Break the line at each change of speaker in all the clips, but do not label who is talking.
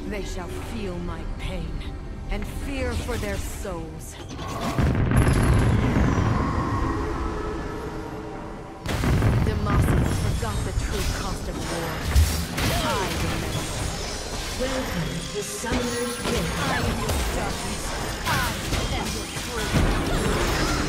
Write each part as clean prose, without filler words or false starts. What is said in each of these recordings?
They shall feel my pain, and fear for their souls. Demacia forgot the true cost of war. I remember.
Welcome to Summoner's Rift.
I am your darkness. I am your truth.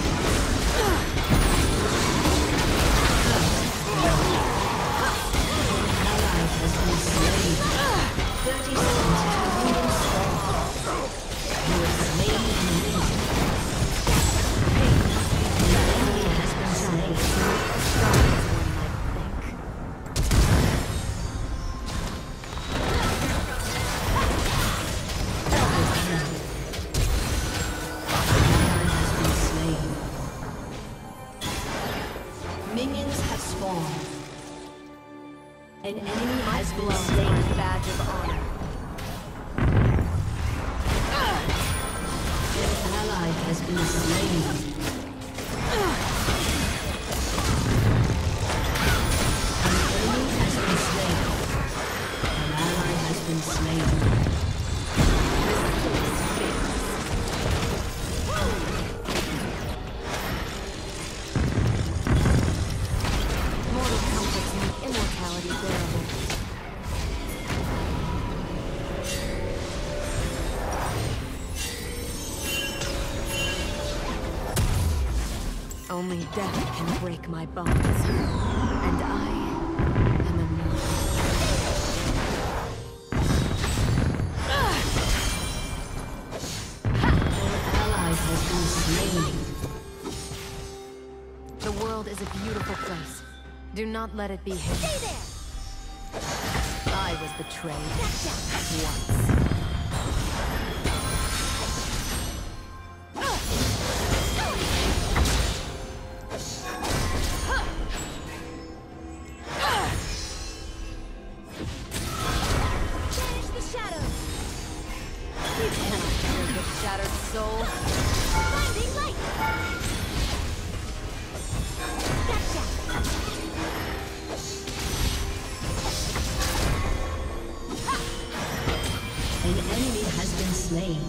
Ally has been slain. 30 seconds to minion spawn. You have slain an enemy. An enemy has been slain. Minions have spawned. An enemy has been slain.
Badge of honor.
An ally has been slain. An enemy has been slain. An ally has been slain.
Mortal comforts make immortality bearable. Only death can break my bonds, and I am immortal.
An ally has been slain.
The world is a beautiful place. Do not let it be hidden.
Stay there!
I was betrayed
Gotcha!
once.
Banish the shadows!
You cannot kill the shattered soul.
Blinding light! Gotcha!
An enemy has been slain.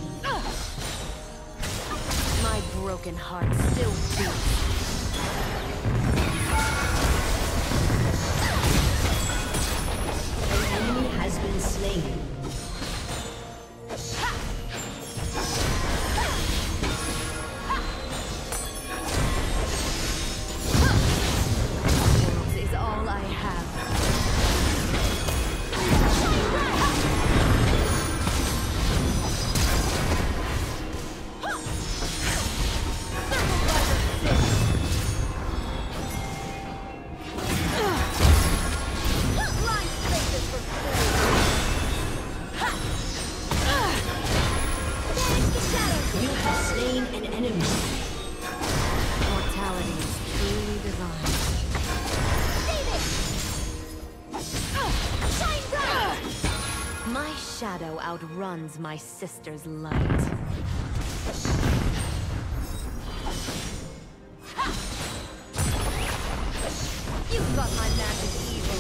My broken heart still beats.
An enemy has been slain.
World is all I have.
Blind spaces for Banish the shadows!
You have slain an enemy.
Mortality is truly divine.
Stay there! Shine bright!
My shadow outruns my sister's light.
You've got my magic evil.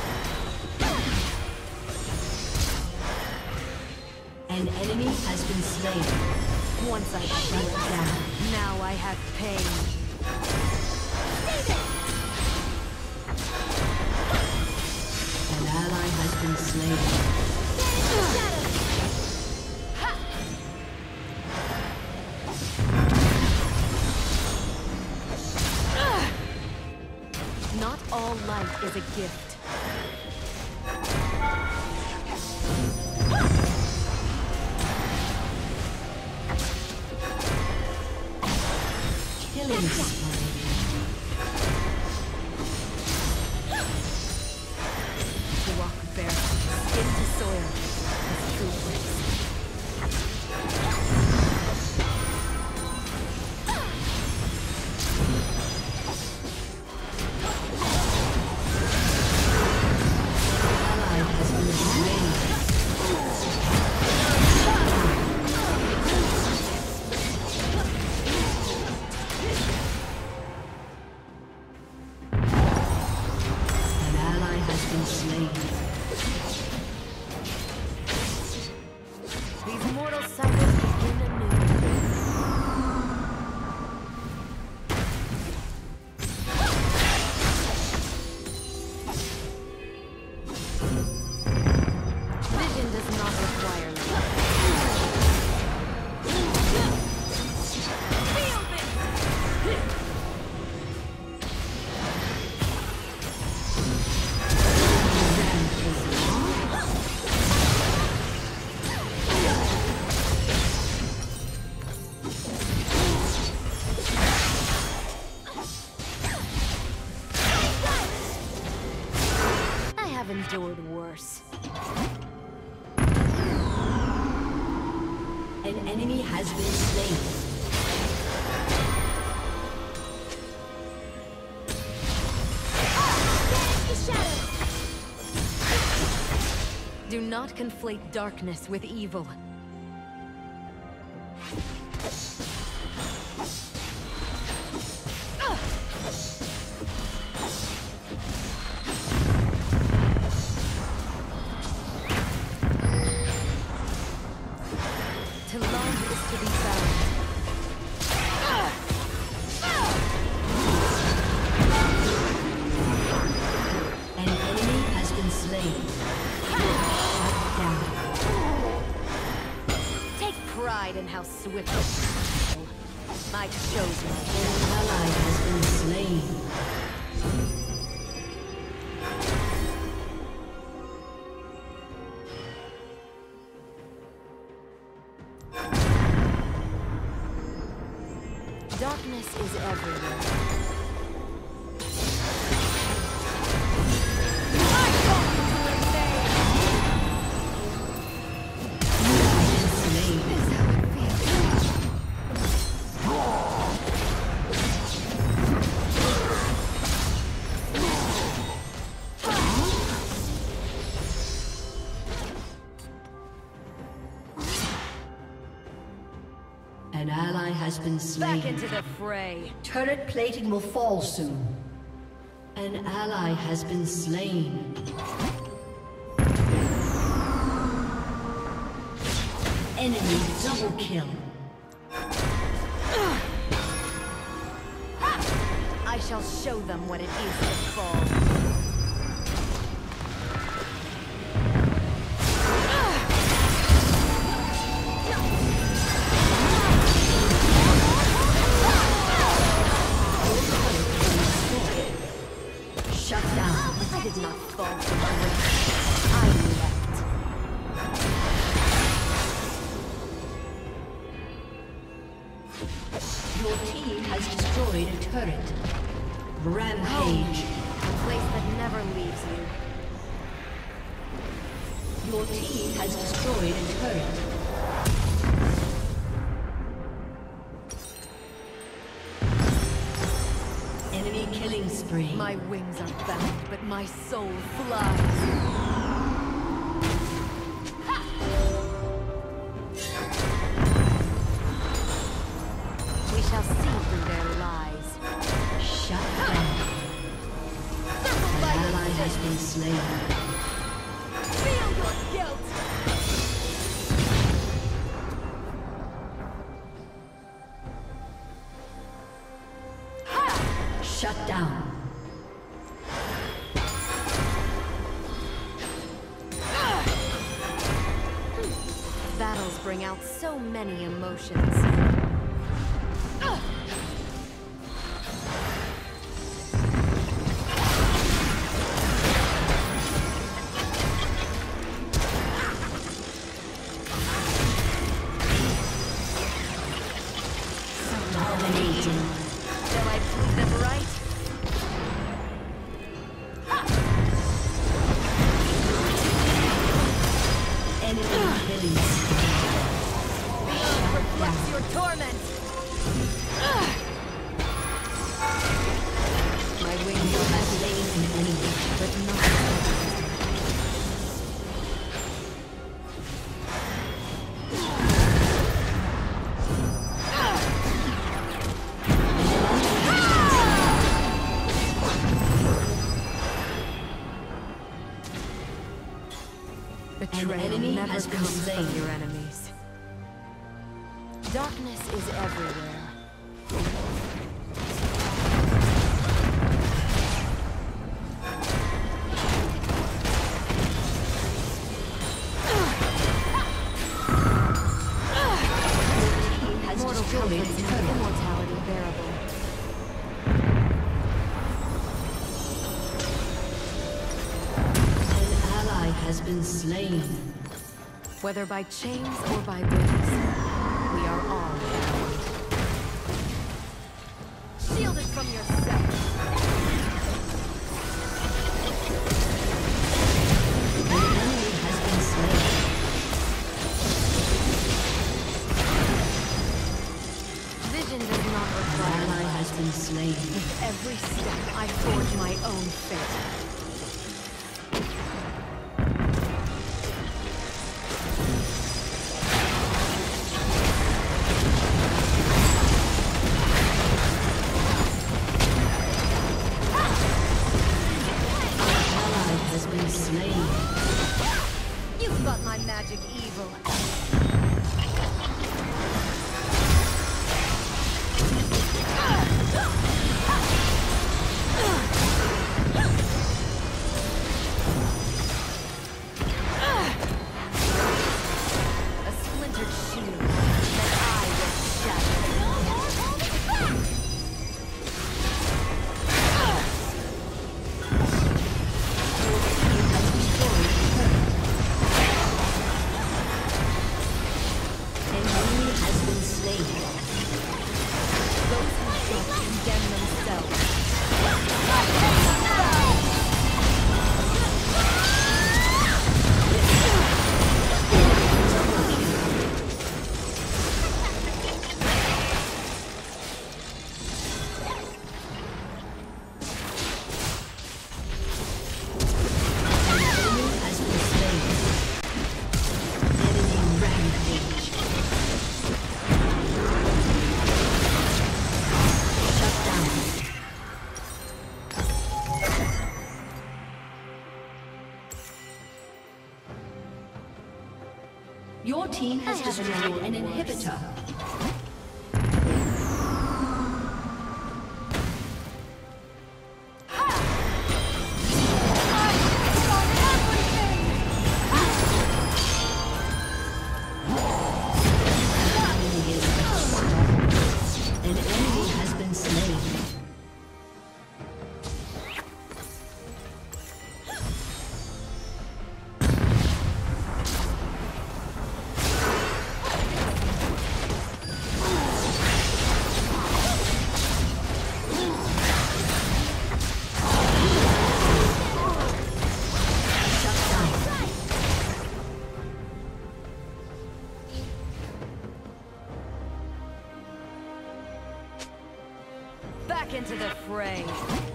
An enemy has been slain.
Once I
Shut
shut
down.
now I have pain.
Stay there!
An ally has been slain.
Banish the shadows!
Not all life is a gift.
Killing spree.
To walk barefoot, skin to soil, is true grace.
Ally has been slain. enemy has been slain.
Do not conflate darkness with evil. To love is to be found.
An enemy has been slain. Shut down.
Take pride in how swift it is. My chosen.
An ally has been slain.
Darkness is everywhere.
An ally has been slain.
Back into the fray.
Turret plating will fall soon. An ally has been slain. Enemy double kill.
I shall show them what it is to fall.
Shut down.
I did not fall from grace. I leapt.
Your team has destroyed a turret. Rampage.
A place that never leaves you.
Your team has destroyed a turret. Enemy killing spree.
My wings are bound, but my soul flies. We shall see through their lies.
Shut down. An ally has been slain.
Feel your guilt!
Shut down.
Battles bring out so many emotions.
Dominating.
Shall I prove them right?
Enemy killing spree.
Reflects your torment! My wings
You
are
have slain an enemy.
but not. Betrayal
enemy
never
has been
comes
slain.
from your enemies. Darkness is everywhere.
Team has
Mortal
destroyed
comforts
a
make
turret.
immortality bearable.
An ally has been slain.
Whether by chains or by wings, we are all bound. Shield it from yourself.
An enemy has been slain. slain.
With every step, I forge my own fate.
You've got my magic evil.
A splintered shield that I will shatter.
No more holding back!
Those who trust condemn themselves.
Your team has destroyed an inhibitor. An enemy has been slain.
Back into the fray.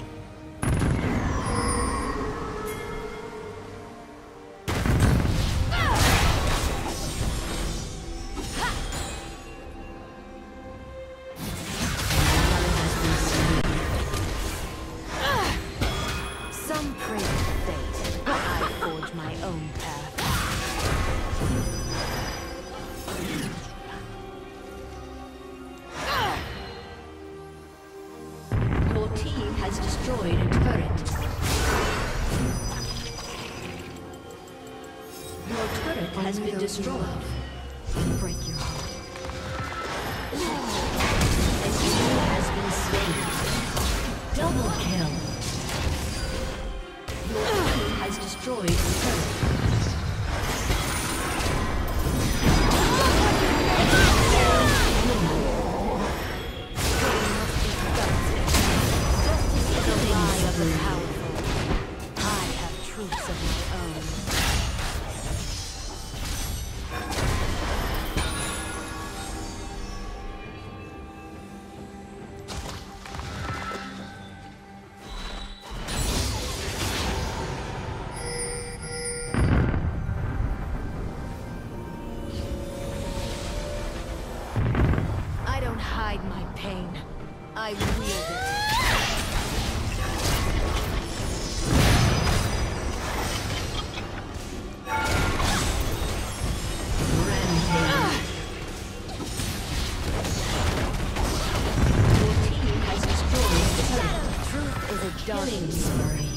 Some pray to fate. I forge my own path.
Your team has destroyed a turret. Your turret has been destroyed.
Break your heart.
An enemy has been slain. Double kill. Your team has destroyed a turret.
Justice is a lie of the powerful. I have truths of my own. I don't hide my pain. I wield it.
Rampage. Your team has destroyed the turret.
Truth is a dark
Killing spree.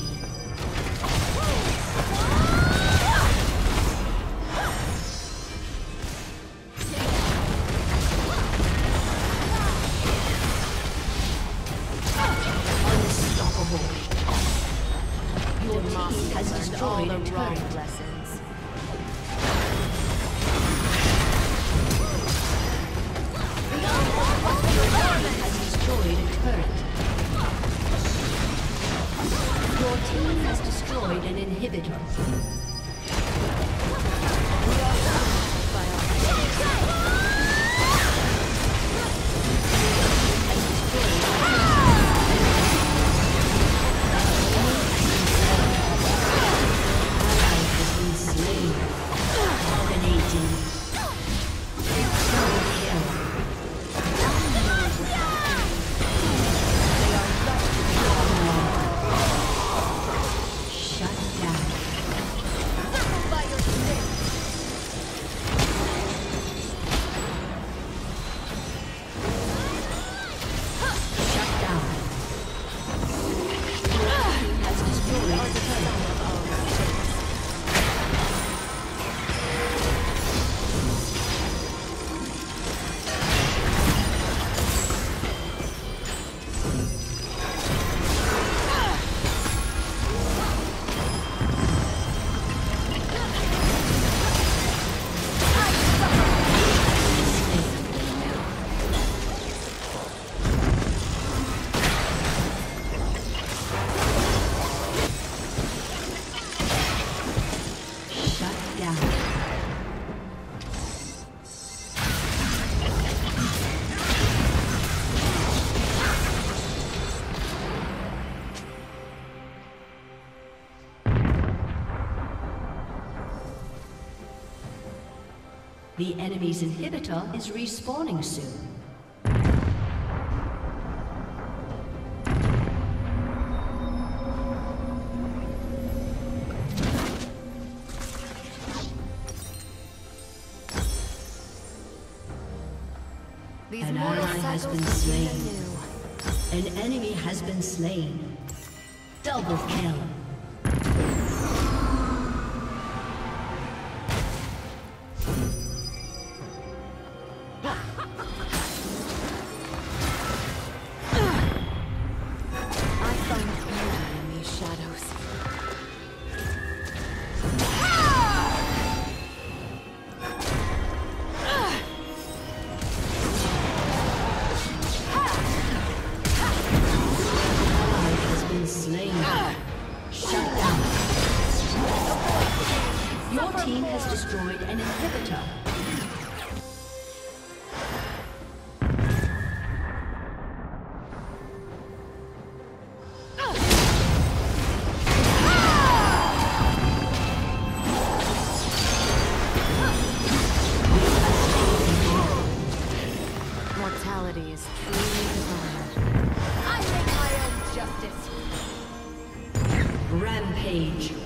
The enemy's inhibitor is respawning soon.
These
An
mortal
ally has
cycles
been
begin
slain.
anew.
An enemy has been slain. Double kill.
I find beauty in these shadows.
Slain. Shut down. Your team has destroyed an inhibitor.
Mortality is truly divine.
I make my own justice.
Rampage.